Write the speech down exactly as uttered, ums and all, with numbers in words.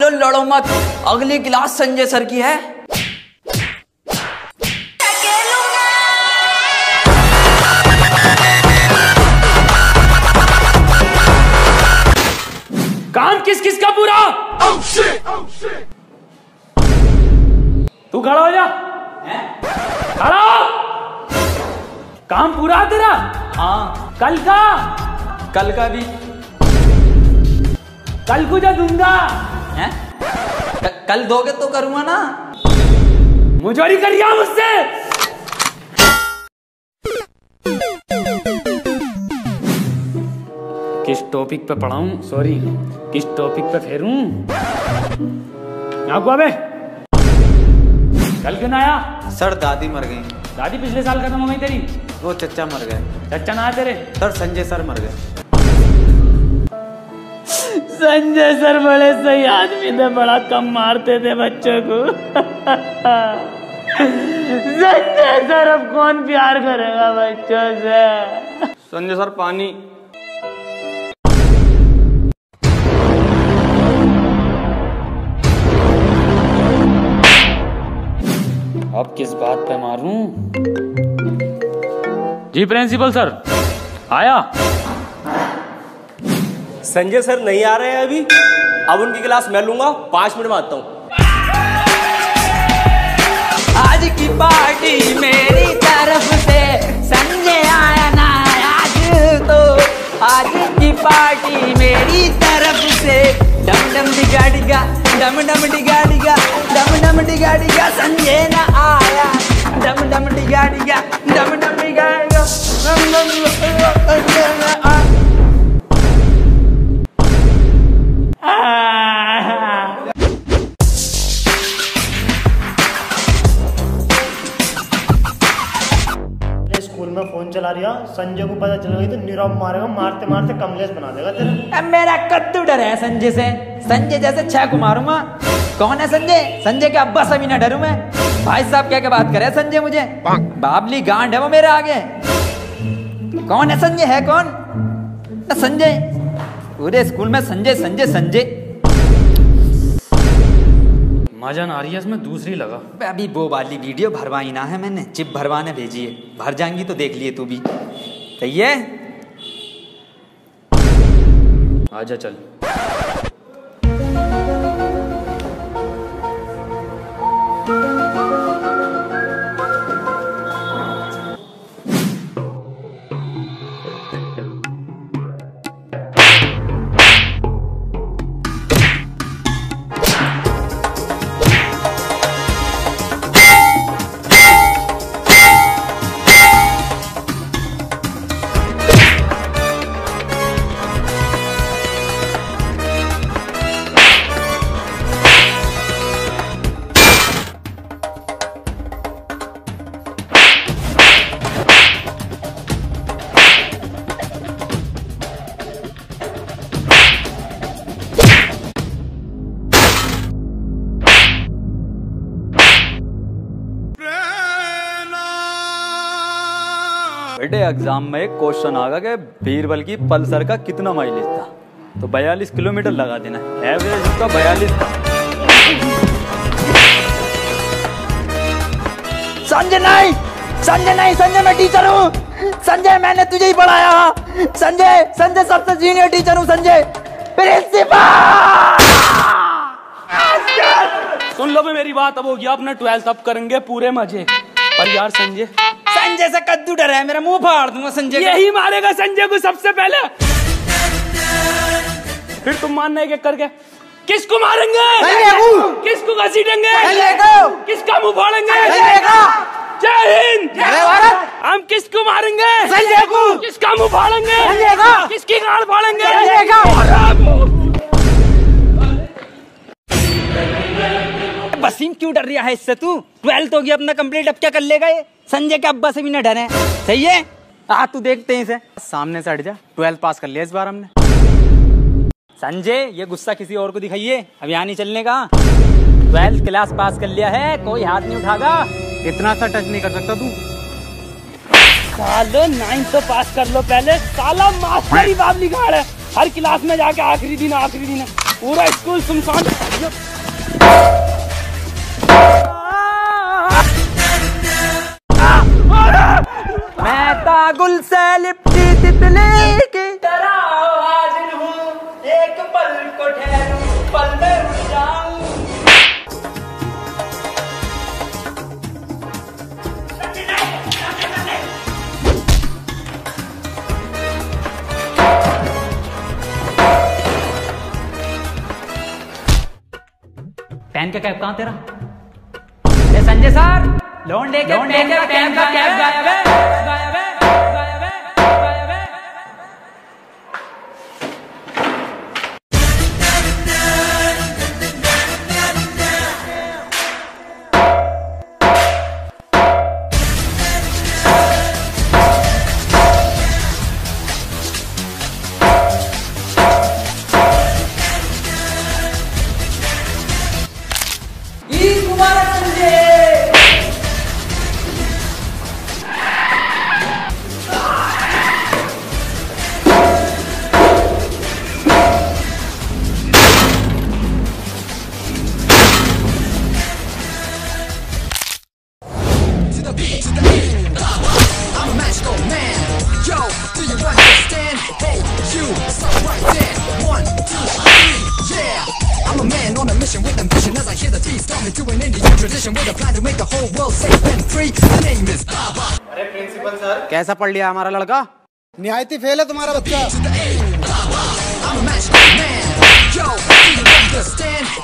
तो लड़ो मत, अगली क्लास संजय सर की है। काम किस किस का पूरा? oh shit, oh shit. तू खड़ा हो जा। खड़ा हो। काम पूरा तेरा? हाँ। कल का? कल का भी। कल को जा दूंगा। हैं? कल दोगे तो करूंगा ना। मुझोरी करिया मुझसे। किस टॉपिक पे पढ़ाऊं? सॉरी, किस टॉपिक पे फेरूं? आपको अबे कल क्यों ना आया? सर दादी मर गई। दादी पिछले साल खत्म हो गई तेरी? वो चचा मर गए। चचा ना आया तेरे? सर संजय सर मर गए। संजय सर बड़े सही आदमी थे, बड़ा कम मारते थे बच्चों को। संजय सर अब कौन प्यार करेगा बच्चों से? संजय सर पानी। अब किस बात पे मारूं? जी प्रिंसिपल सर आया। संजय सर नहीं आ रहे हैं अभी, अब उनकी क्लास मैं लूंगा, पांच मिनट में आता हूँ। आज की पार्टी मेरी तरफ से, संजय आया ना आज तो, आज की पार्टी मेरी तरफ से। डम डम डिगा डिगा, डम डम डिगा डिगा, डम डम डिगा डिगा, संजय ना आया। डम डम डिगा डिगा, डम डम डिगा डिगा, डम डम डिगा डिगा। स्कूल में फोन चला रही है, संजय को पता चल गई तो नीरव मारेगा, मारते मारते कमलेश बना देगा तेरा। अब मेरा कद्दू डर है संजय से, संजय जैसे छह को मारूंगा। कौन है संजय? संजय के अब्बा से भी ना डरूं मैं। भाई साहब क्या क्या बात करे संजय मुझे, बाबली गांड है वो मेरे आगे। कौन है संजय? है कौन संजय? पूरे स्कूल में संजय संजय संजय। मजा ना आ रही है इसमें, दूसरी लगा। अभी वो वाली वीडियो भरवाई ना है मैंने, चिप भरवाने भेजी है, भर जाएंगी तो देख लिए तू भी। सही है, आजा चल। बेटे एग्जाम में एक क्वेश्चन आगा कि बीरबल की पल्सर का कितना माइलेज था, तो बयालीस किलोमीटर लगा देना, एवरेज उसका बयालीस था। संजय नहीं, संजय नहीं, संजय मैं टीचर हूँ। संजय मैंने तुझे ही पढ़ाया। संजय, संजय सबसे सीनियर टीचर हूँ। संजय प्रिंसिपल। सुन लो भी मेरी बात, अब हो गया अपना ट्वेल्थ, अब करेंगे पूरे मजे। पर यार संजय, संजय से कद्दू डर है, मेरा मुंह फाड़ दूंगा संजय। यही मारेगा संजय को सबसे पहले, फिर तुम मानना एक एक करके। किसको मारेंगे? किसको घसीटेंगे? किसका मुंह फाड़ेंगे? जय हिंद, जय भारत। हम किसको मारेंगे? संजय को। किसका मुंह फाड़ेंगे? संजय का। किसकी गांड फाड़ेंगे? संजय का। वसीम क्यों डर रहा है इससे? तू ट्वेल्थ हो गया अपना कंप्लीट, अब क्या कर लेगा ये? संजय के अब्बा से भी ना डरे। सही है, आ तू देखते हैं इसे। सामने से हट जा, ट्वेल्थ पास कर लिया इस बार हमने। संजय ये गुस्सा किसी और को दिखाइए, अब यहाँ नहीं चलने का। ट्वेल्थ क्लास पास कर लिया है, कोई हाथ नहीं उठागा। इतना सा टच नहीं कर सकता तू। सालो नाइन्थ तो पास कर लो पहले, साला मास्टर ही बाबली गाड़ है। हर क्लास में जाके आखिरी दिन आखिरी दिन पूरा स्कूल सुनसान। मैं तागुल से लिपटी तितली की तरह हाजिर हूँ, एक पल को ठहरूं, पल में उड़ जाऊं। पेन का कैप कहाँ तेरा? ए संजय सर, लौंडे के पेन का पेन का कैप गायब है, गायब है, गायब है, गायब है। कैसा पढ़ लिया हमारा लड़का? निहायती फेल है तुम्हारा बच्चा।